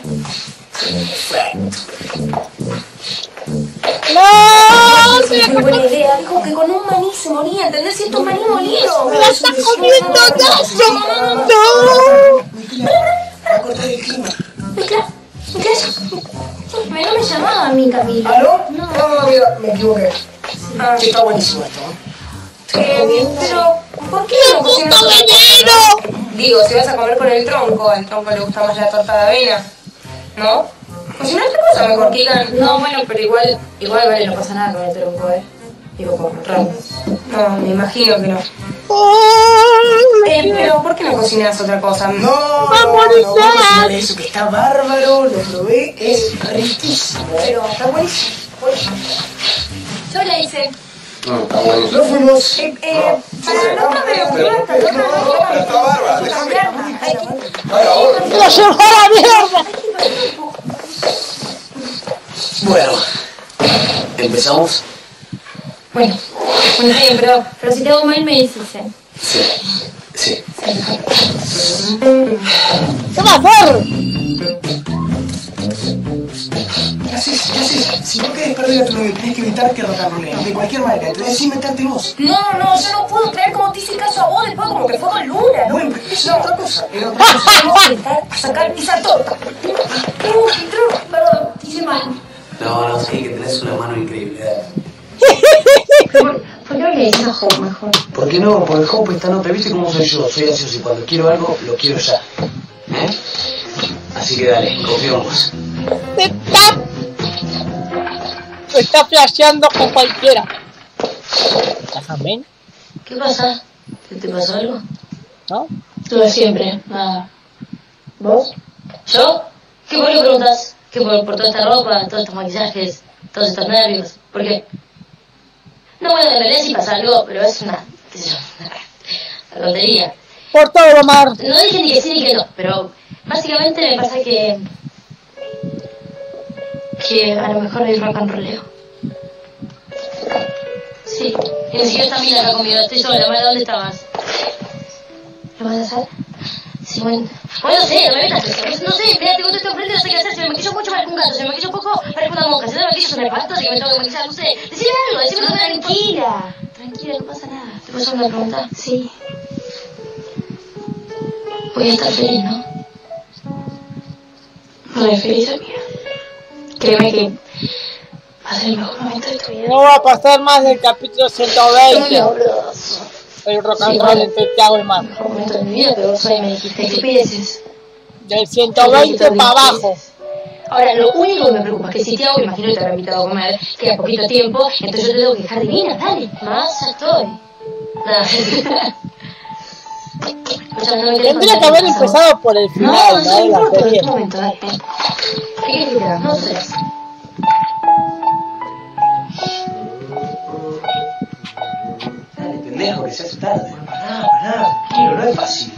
¡No! Es muy buena idea. Dijo que con un maní se moría, ¿entendés? Y esto es maní molido. ¡Me la está comiendo Nacho! ¡No! Va a cortar el clima. Mira, no me llamaba a mí, Camilo. ¿Aló? No, mira, me equivoqué. Sí, está buenísimo esto. Pero, ¿por qué no cocinas otra cosa? Digo, si vas a comer con el tronco, al tronco le gusta más la torta de avena, ¿no? Cocina otra cosa mejor, Kika. No, bueno, pero igual vale, no pasa nada con el tronco, ¿eh? Digo, con Raúl. No, me imagino que no. Pero, ¿por qué no cocinas otra cosa? No, voy a cocinar eso que está bárbaro, lo probé, es riquísimo. Pero está buenísimo. Yo la hice. Está buenísimo. No fuimos. Pero está bárbara, déjame. ¡Me lo llevó a la mierda! Bueno, ¿empezamos? Bueno, está bien, pero si te hago mal me dices, ¿eh? Sí. ¿Qué va a hacer? ¿Qué haces? Si no querés perder a tu novio, tenés que evitar que rotarroleen, de cualquier manera. Entonces sí meterte vos. No, yo no puedo creer cómo te hice caso a vos después como que fue con Luna, ¿no? Bueno, pero eso es otra cosa. Vamos a intentar a sacar esa torta. Perdón, te hice mal. No, sí, que tenés una mano increíble. ¿Por qué no le dices a Hope mejor? ¿Por qué no? Porque Hope esta nota, ¿viste cómo soy yo? Soy ansioso y cuando quiero algo, lo quiero ya. Así que dale, confío en vos. Está flasheando con cualquiera. Déjame, ¿Qué pasa? ¿Te pasó algo? ¿no? Tú de siempre, nada. ¿Vos? ¿Yo? ¿Qué por qué preguntas? ¿Qué por toda esta ropa, todos estos maquillajes, todos estos nervios? ¿Por qué? No, bueno, en realidad sí pasa algo, pero es una, qué sé yo, una tontería. Por todo, Omar. No dije ni que sí ni que no, pero básicamente me pasa que a lo mejor hay rock and rolleo. Sí, y ni siquiera está Mila acá conmigo, estoy sola, ¿vale? ¿Dónde estabas? ¿Lo vas a hacer? Sí, bueno, no sé, me metas eso, no sé, mira, tengo todo esto enfrente, no sé qué hacer, si me maquillo mucho parezco un gato, si me maquillo poco parezco una monja, si no me maquillo se me espanto, así que me tengo que maquillar, no sé, decime algo, decime algo. Tranquila, no pasa nada. ¿Te puedo hacer una pregunta? Sí. Voy a estar feliz, ¿no? Muy feliz, amiga. Créeme que va a ser el mejor momento de tu vida. No va a pasar más del capítulo 120. Abrazo. El rock and roll entre Tiago y Mar. El mejor momento de mi vida, pero vos hoy me dijiste estupideces. Del 120 para abajo. Ahora, lo único que me preocupa es que si Tiago, imagino que te habrá invitado a comer, queda poquito tiempo, entonces yo te tengo que dejar divina, dale. Más ya estoy. Nada. Tendría que haber empezado por el final, no ¿no? La serie. Un momento, dale. ¿Qué quieres que te haga? No sé. Dale, pendejo, que se hace tarde. Pará, tranquilo, no es fácil.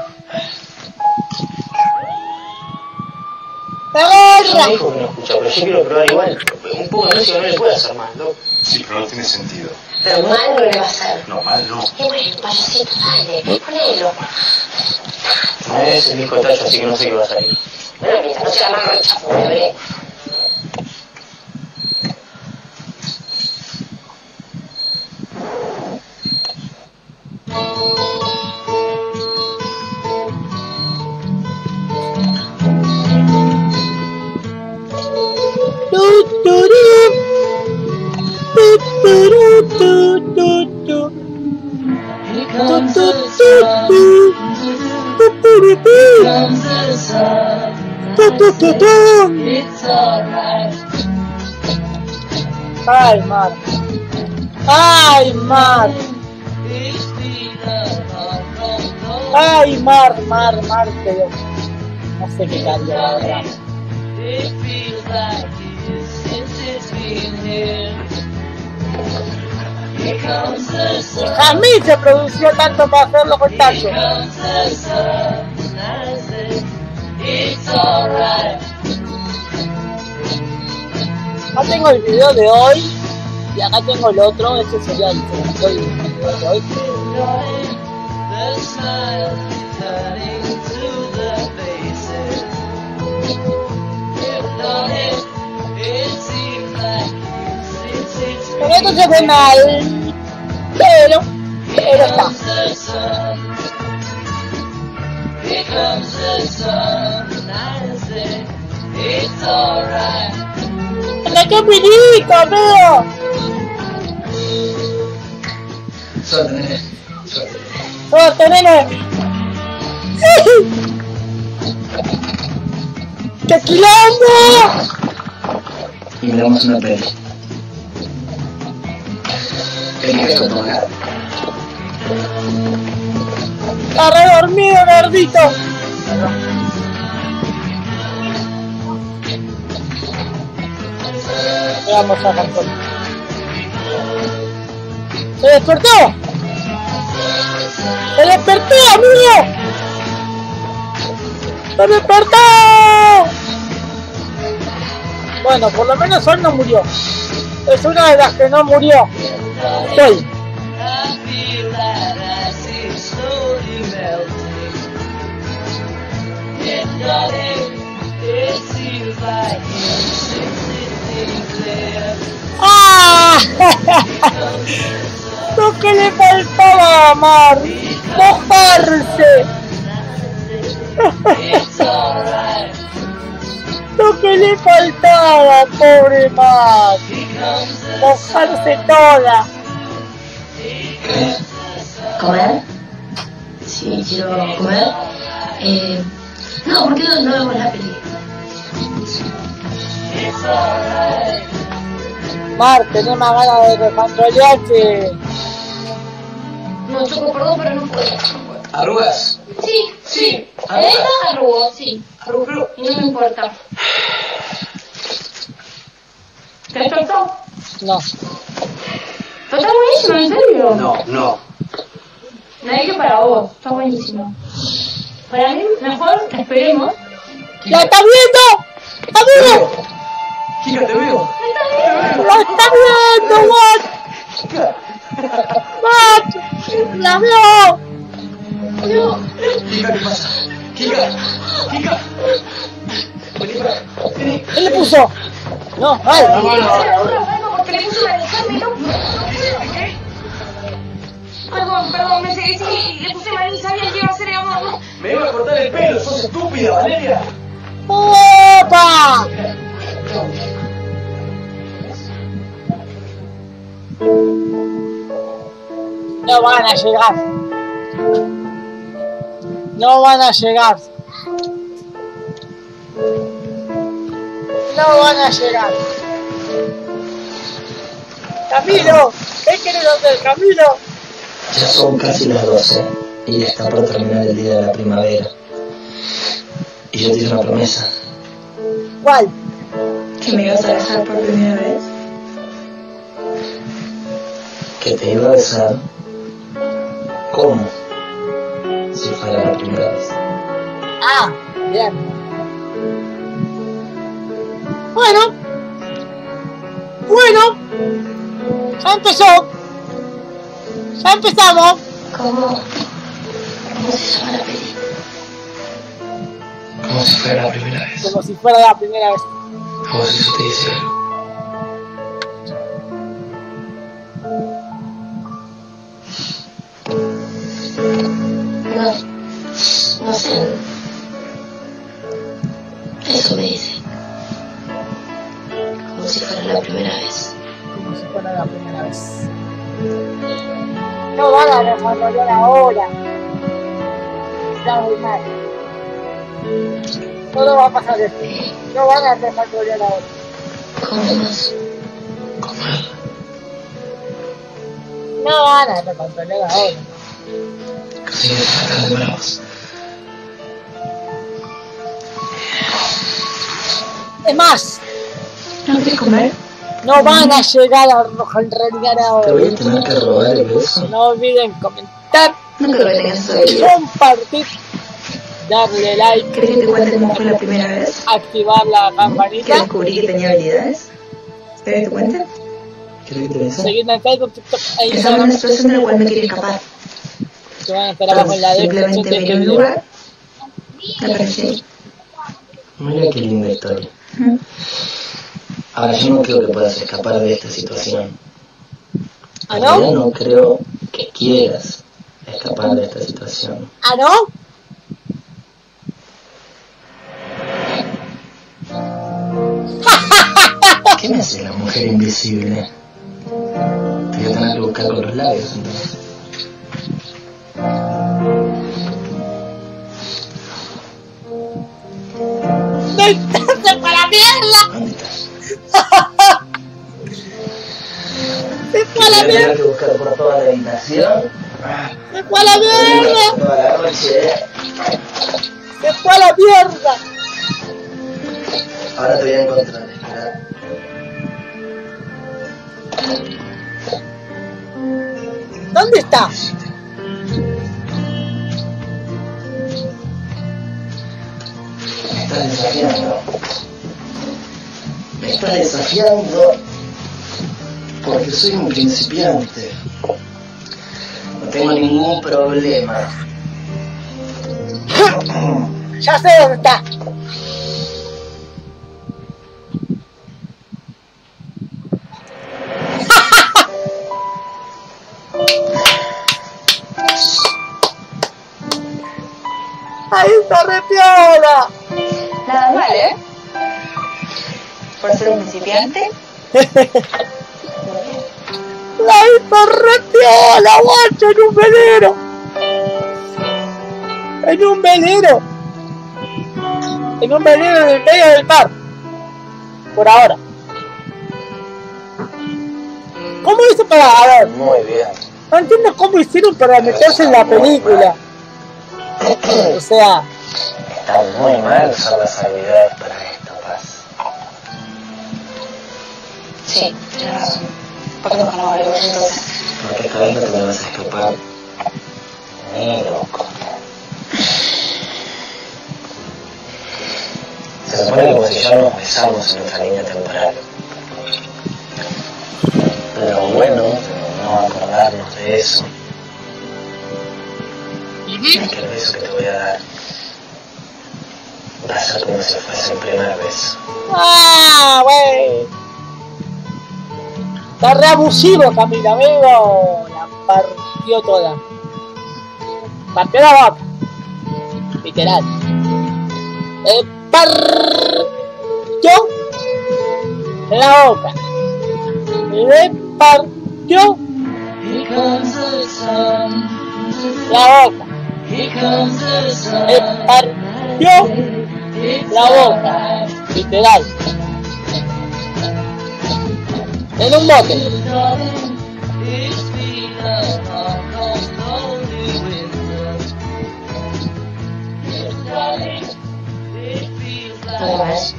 ¡Agarra! Me dijo que no escucha, pero yo quiero probar igual. Un poco de música no le puede hacer mal, ¿no? Sí, pero no tiene sentido. Pero mal no le va a hacer. No, mal no. Qué bueno, payasito, dale, ponelo. No es el disco de Tacho, así que no sé qué va a salir. Bueno, mientras no sea la mano chapo, bebé. ¡Ay, Mar! ¡Ay, Mar! ¡Ay, Mar, pero no sé qué cambia, la verdad. Jamil se produció tanto para hacerlo con tanto. Acá tengo el video de hoy y acá tengo el otro. Este sería el video de hoy. Pero esto se ve mal, pero está. ¡Anda, qué pelito, amigo! Suerte, nene. Suerte. ¡Suerte, nene! ¡Qué quilombo! Y miramos una peli. ¿Querés tomar? ¡Está re dormido, gordito! Veamos a Cantón. ¡Se despertó! ¡Se despertó, amigo! ¡Se despertó! Bueno, por lo menos hoy no murió. Es una de las que no murió. Soy. ¡Ah! Lo que le faltaba a Mar, mojarse. Lo que le faltaba, pobre Mar, mojarse toda. ¿Comer? Sí, quiero comer. No, ¿por qué no vemos la película? Mar, tenés más ganas de descontrolarte. No, Choco, perdón, pero no puedo. ¿Arrugas? Sí. Esta arrugo, sí. Arrugo, y no me importa. ¿Te despertó? No. Pero está buenísimo, ¿en serio? No. Nadie que para vos, está buenísimo. Para mí, mejor esperemos. ¡La está viendo! ¡Está viendo! Chica, te veo. ¡La está viendo, Wat! ¡Wat! ¡La veo! Chica, ¿qué pasa? Chica. Vení para acá. Vení. ¿Qué le puso? No, ay. Porque le puso la examen, ¿no? Perdón, me seguí y le puse mal y sabía que iba a hacer el amor, ¿no? Me iba a cortar el pelo, sos estúpida, Valeria. ¡Opa! No van a llegar. No van a llegar. No van a llegar. Camilo, ¿qué querés hacer, Camilo? Ya son casi las 12 y está por terminar el día de la primavera. Y yo te hice una promesa. ¿Cuál? ¿Que me ibas a besar por primera vez? Que te iba a besar. ¿Cómo? Si fuera la primera vez. Ah, bien. Bueno, ya empezó. Ya empezamos. ¿Cómo se llama la peli? Como si fuera la primera vez. Como si fuera la primera vez. Como si eso te dice algo. No sé. Eso me dice. Como si fuera la primera vez. Como si fuera la primera vez. No van a desarrollar ahora. Está muy mal. Todo va a pasar esto. No van a desarrollar ahora. ¿Cómo más? Comer. No van a desarrollar ahora. Casi me sacan de bravos. Es más, ¿No quieres comer? No van a llegar a realidad ahora. Te voy a tener que robar el beso. No olviden comentar, No creo que tengas esa habilidad. compartir, darle like, ¿Querés que te cuente cómo fue la primera vez activar la que campanita, descubrí que tenía habilidades? ¿Querés que te cuente? ¿Querés que te bese? seguirme en Facebook, TikTok e Estaba en Instagram, una situación de la cual me quería escapar. que van a estar abajo en la descripción Simplemente de miré este un video. lugar, me aparecí. Mira qué linda historia. Ahora yo no creo que puedas escapar de esta situación. ¿Ah, En realidad no? no creo que quieras escapar de esta situación. ¿Ah, no? ¿Qué me hace la mujer invisible? Te voy a tener que buscar con los labios entonces. ¡Se fue a la mierda! ¿Dónde estás? ¡Se fue a Te la voy a mierda! tener que buscar por toda la habitación. ¡Se fue a la mierda! Toda la noche. ¡Se fue a la mierda! Ahora te voy a encontrar, espera. ¿Dónde está? Me estás desafiando. Me estás desafiando porque soy un principiante. No tengo ningún problema. Ya sé dónde está. Ahí está re piola. Nada mal, ¿eh? Por ser un principiante. La hizo re piola, guacho, en un velero. En un velero. En un velero en el medio del mar. Por ahora. ¿Cómo hizo para...? A ver, Muy bien. no entiendo cómo hicieron para meterse en la película. O sea, Está muy mal usar las habilidades para esto, Paz. Sí, tienes razón. ¿Por qué no ganamos algo entonces? Porque esta vez no te me vas a escapar. Ni loco. Se supone que como si ya nos besamos en nuestra línea temporal. Pero bueno, no acordarnos de eso. Es que el beso que te voy a dar va a ser como si fuese el primer beso. ¡ah, güey! Está re abusivo, Camila, amigo. La partió toda. Partió la boca. Literal. Partió la boca. Le partió la boca. Le partió la boca. Literal. En un bote. ¿Algo más?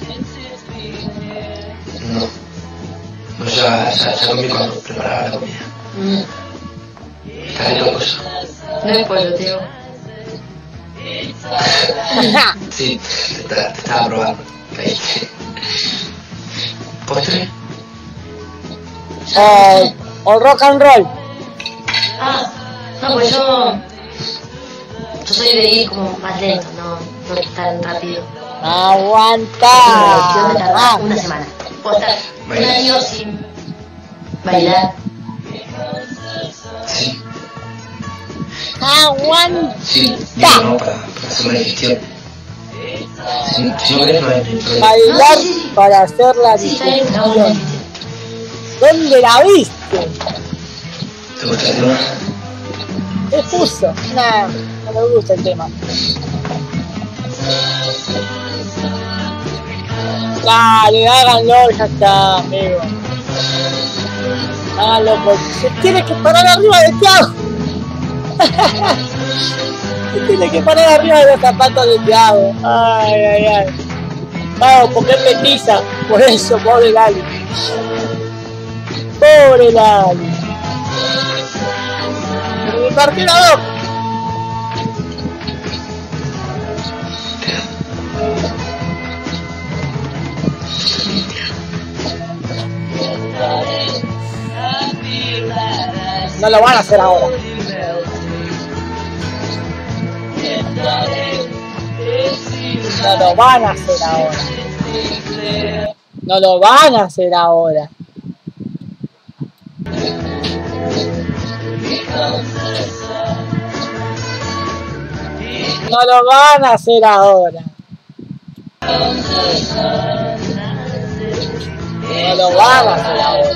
No, ya comí cuando preparaba la comida. Está rico el pollo. No es pollo, tío. Sí, te estaba probando. ¿Postre? O rock and roll. Ah, no, pues yo soy de ir como más lento, no tan rápido. Aguanta. Yo me tardaba una semana. Puedo estar un año sin bailar. Sí. Aguanta. Sí, digo, ¿no? Para hacer la digestión. Si no querés, no hay problema. Bailar No, sí. para hacer la Sí, está bien, no, digestión. ¿Dónde la viste? ¿Te gusta el tema? ¿Qué puso? Nah, no me gusta el tema. Dale, háganlo, ya está, amigo. Háganlo porque se tiene que parar arriba de Thiago. Se tiene que parar arriba de los zapatos de Thiago. Ay, ay, ay. Claro, porque es petiza. Por eso, pobre Lali. Pobre Lali. Me partió la boca. No lo van a hacer ahora. No lo van a hacer ahora. No lo van a hacer ahora. No lo van a hacer ahora. No lo van a hacer ahora.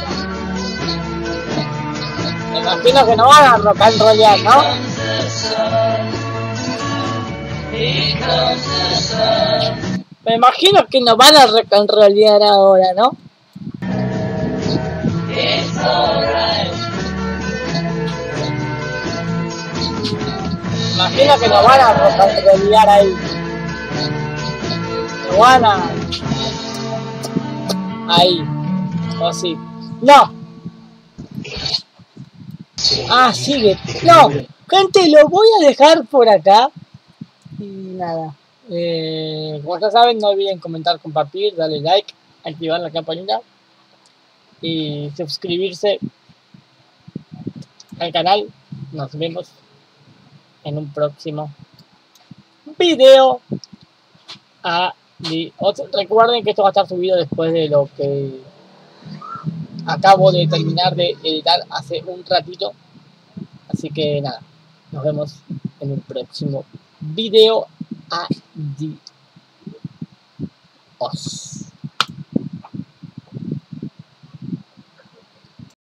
Me imagino que no van a rock and rollear, ¿no? Me imagino que no van a rock and rollear ahora, ¿no? Me imagino que no van a rock and rollear ahí. No van a... Ahí. O sí. No. Ah, sigue. No. Gente, lo voy a dejar por acá. Y nada. Como ya saben, no olviden comentar, compartir, darle like, activar la campanita y suscribirse al canal. Nos vemos en un próximo video. Recuerden que esto va a estar subido después de lo que acabo de terminar de editar hace un ratito. Así que nada, nos vemos en un próximo video. Adiós.